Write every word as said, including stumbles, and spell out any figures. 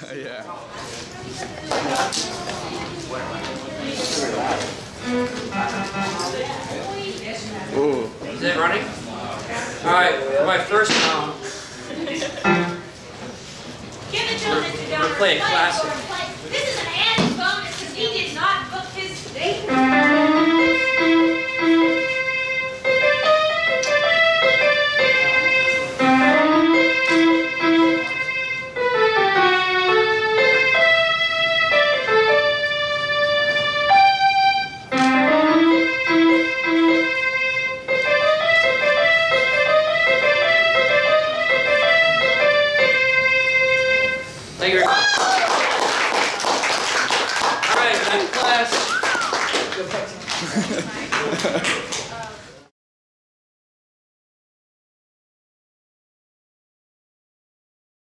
Yeah. Ooh. Is it running? Alright, my first round. We're, we're playing classic. This is an added bonus because he did not book his date. Thank you very much. All right, next class.